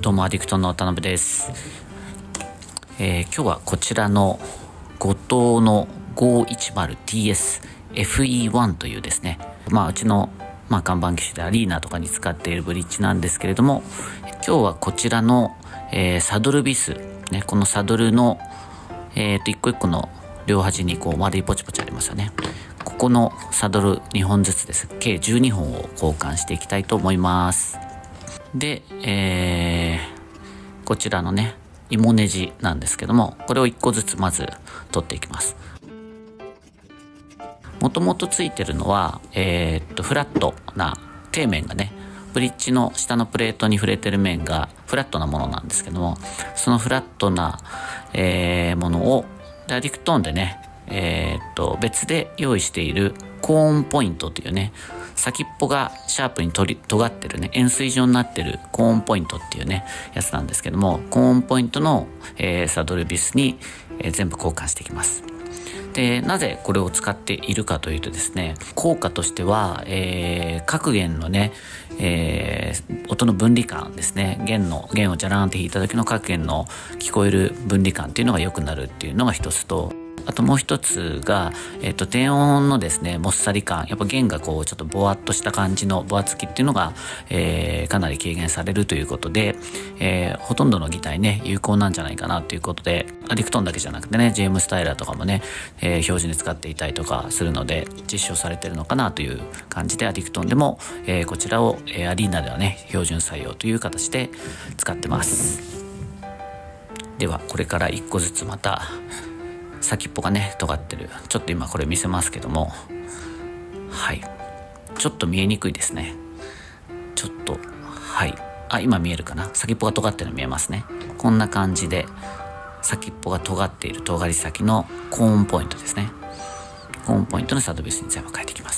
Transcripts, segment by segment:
どうもアディクトの田辺です。今日はこちらの後藤の 510TS FE1 というですね、うちの看板機種でアリーナとかに使っているブリッジなんですけれども、今日はこちらの、サドルビス、ね、このサドルの、一個一個の両端に丸いポチポチありますよね。ここのサドル2本ずつです。計12本を交換していきたいと思います。で、こちらのね、芋ネジなんですけども、これを1個ずつまず取っていきます。もともとついてるのは、フラットな底面がね、ブリッジの下のプレートに触れてる面がフラットなものなんですけども、そのフラットな、ものをアディクトーンでね、別で用意しているコーンポイントというね、先っぽがシャープに尖ってるね、円錐状になってるコーンポイントっていうね、やつなんですけども、コーンポイントの、サドルビスに、全部交換していきます。で、なぜこれを使っているかというとですね、効果としては、各弦のね、音の分離感ですね、弦をジャラーンって弾いた時の各弦の聞こえる分離感っていうのが良くなるっていうのが一つと、あともう一つが、低音のですね、もっさり感、やっぱ弦がちょっとぼわっとした感じのぼわつきっていうのが、かなり軽減されるということで、ほとんどのギターにね、有効なんじゃないかなということで、アディクトーンだけじゃなくてね、ジェームスタイラーとかもね、標準で使っていたりとかするので、実証されてるのかなという感じで、アディクトーンでも、こちらを、アリーナではね、標準採用という形で使ってます。では、これから1個ずつまた、先っぽがね尖ってる、ちょっと今これ見せますけども、はい、ちょっと見えにくいですね。ちょっと、はい、今見えるかな。先っぽが尖ってるの見えますね。こんな感じで先っぽが尖っている尖り先のコーンポイントですね。コーンポイントのサドルビスに全部変えていきます。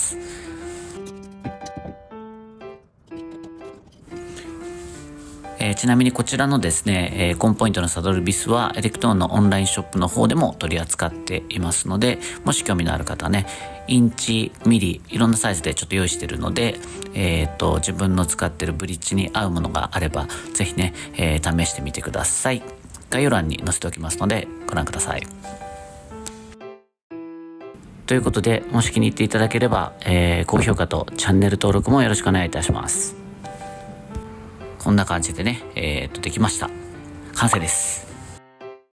ちなみにこちらのですね、コーンポイントのサドルビスはアディクトーンのオンラインショップの方でも取り扱っていますので、もし興味のある方はね、インチ、ミリ、いろんなサイズでちょっと用意しているので、自分の使っているブリッジに合うものがあれば、ぜひね、試してみてください。概要欄に載せておきますので、ご覧ください。ということで、もし気に入っていただければ、高評価とチャンネル登録もよろしくお願いいたします。こんな感じでね、できました。完成です。